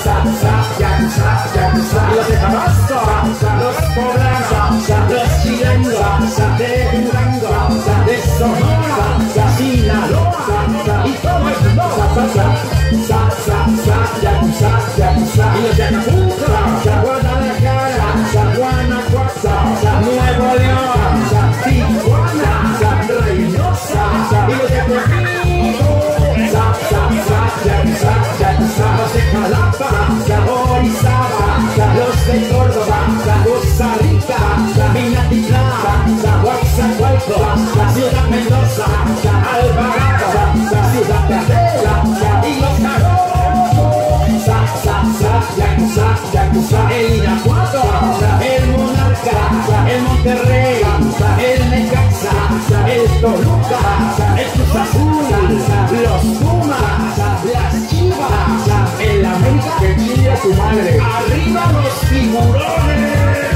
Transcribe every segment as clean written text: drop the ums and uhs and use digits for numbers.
y los de Tabasco, los poblanos, los chilenos, de Durango, de Sonora, Sinaloa y todo el mundo. Y los de Acapulco, Guadalajara, Guanajuato, Nuevo León, Tijuana, Reynosa y los de Tepico, los de Jalapa, Orizaba, los de Córdoba, Costa Rica, Minatitlán, Coatzacoalcos, Ciudad Mendoza, Alvarado, Ciudad Carrera y los Jarros. El Irapuato, el Monarca, el Monterrey, el Necaxa, el Toluca, el Cruz Azul, los Pumas, las Chivas, el América que chille a su madre. ¡Arriba los Tiburones!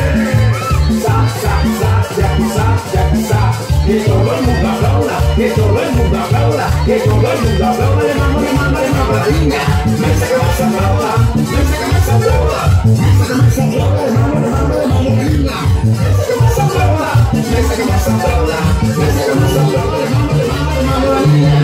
Que todo el mundo aplauda, que todo el mundo aplauda, que todo el mundo aplauda, de mano, la niña. Mesa que más aplauda, mesa que más aplauda, mesa que más aplauda, de mano, la niña. Mesa que más aplauda, mesa que más aplauda, mesa que más aplauda, de mano, la niña.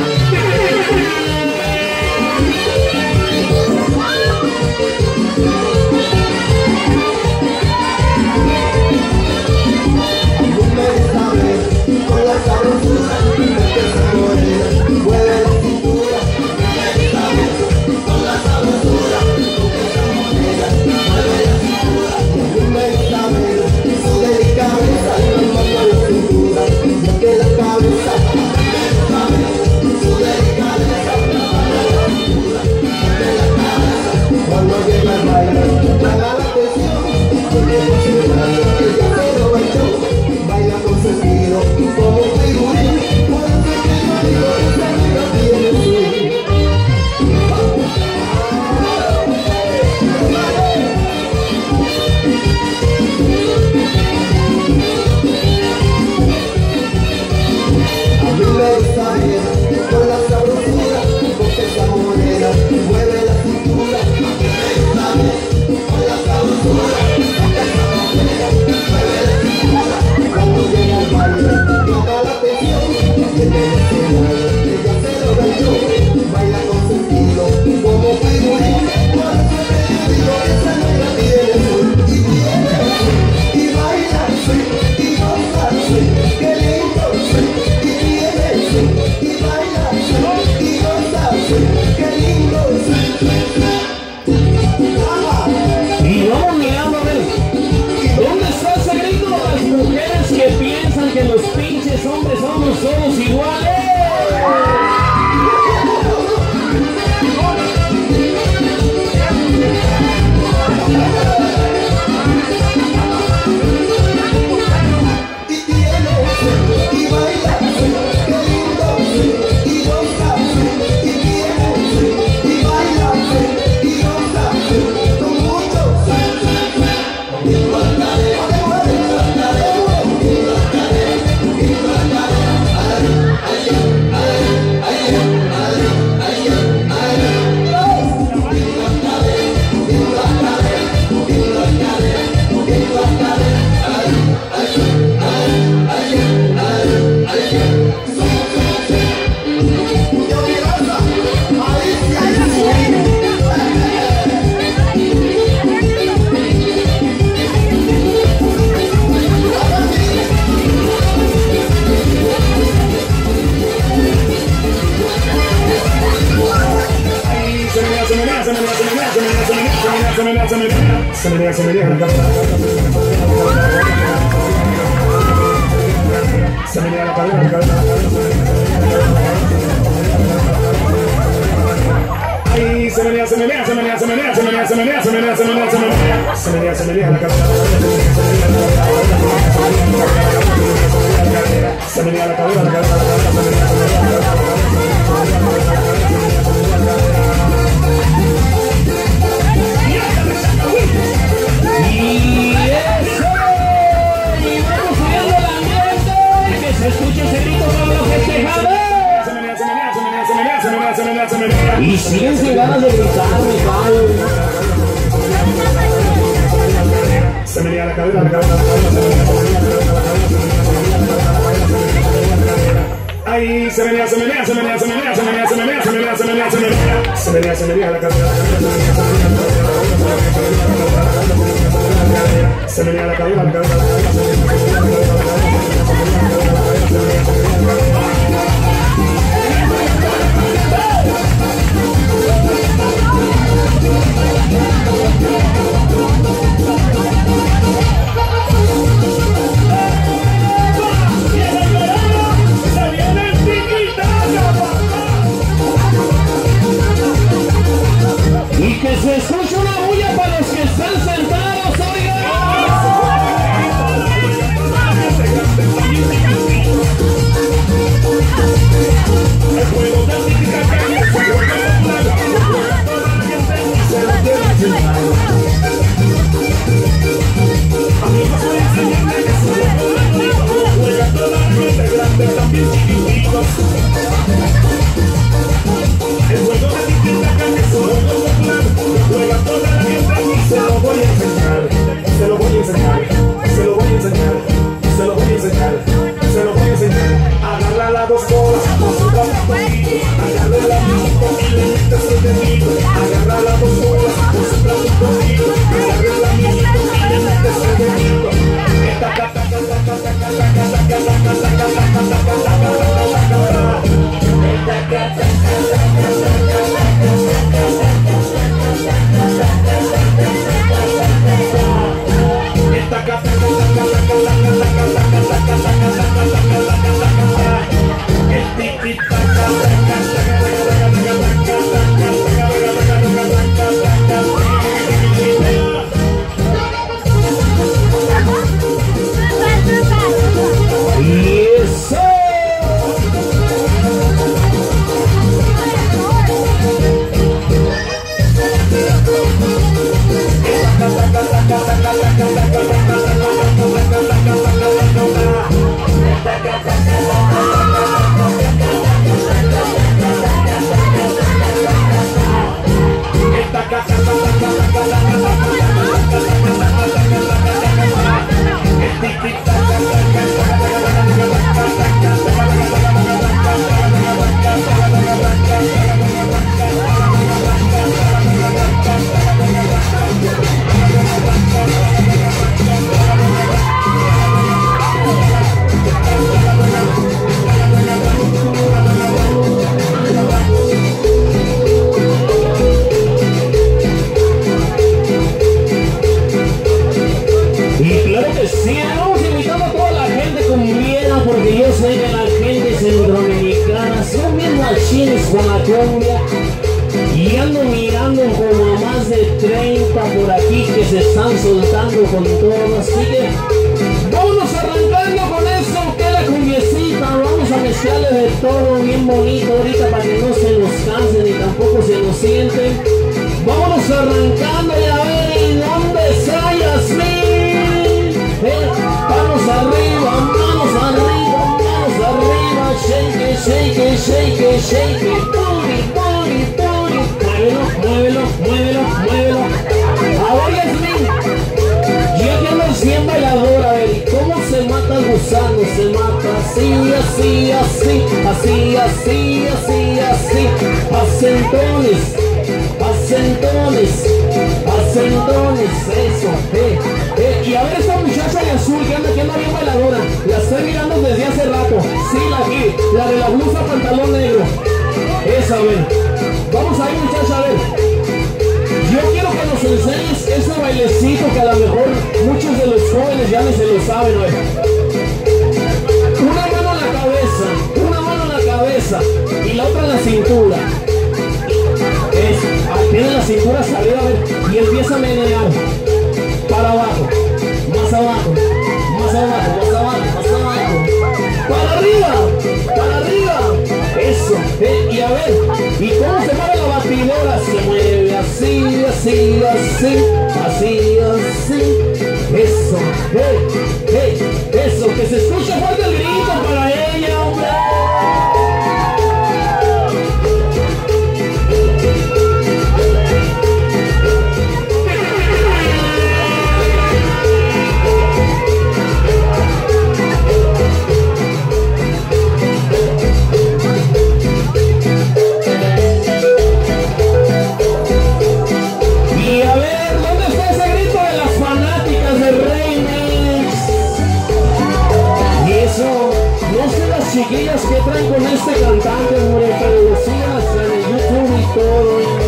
Y siguen sin ganas de gritar, mi padre. Ahí se menea, se menea, se menea, se menea, se menea, se menea, se menea, se menea, se menea, se menea, se menea la cadera, se menea la cadera, y que se escuche una bulla para los que están sentados, oigan. El juego de también chiquititos. El juego de tiki-taka es un juego popular, juega toda la gente y se lo voy a enseñar, se lo voy a enseñar, se lo voy a enseñar, se lo voy a enseñar, se lo voy a enseñar. Agarra las dos bolas, concentra un poquito, agarra el amiguito y le metes el dedito. Agarra las dos bolas, concentra un poquito, agarra el amiguito y le metes el dedito. Con la cumbia y ando mirando como a más de 30 por aquí que se están soltando con todo, así que vámonos arrancando con eso, que la cumbiecita, vamos a mezclarle de todo bien bonito ahorita para que no se nos cansen ni tampoco se nos sienten. Vámonos arrancando y a ver ¿y dónde está Yasmín? Vamos arriba, manos arriba, manos arriba, shake it, shake it, shake it, shake it, booty, booty, booty. Muévelo, muévelo, muévelo, muévelo. A ver, Yasmín, yo quiero 100 bailador, a ver, ¿cómo se mata el gusano? Se mata así, así, así, así, así, así, así. Acentones, acentones, acentones, eso, y a ver esta muchacha de azul que anda bien bailadora, la estoy mirando desde hace rato, sí, la de la blusa pantalón negro, esa, a ver, vamos ahí muchacha, a ver, yo quiero que nos enseñes ese bailecito que a lo mejor muchos de los jóvenes ya ni se lo saben, a ver. Una mano en la cabeza, una mano en la cabeza, y la otra en la cintura. Tiene la cintura hacia arriba, a ver, y empieza a menear para abajo, más abajo, más abajo, más abajo, más abajo, para arriba, eso, y a ver, ¿y cómo se mueve la batidora? Se mueve así, así, así, así, así, eso, eso, que se escuche fuerte el grito para ella, hombre. cosillas que traen con este cantante, hombre, pero lo sigan hasta en el YouTube y todo.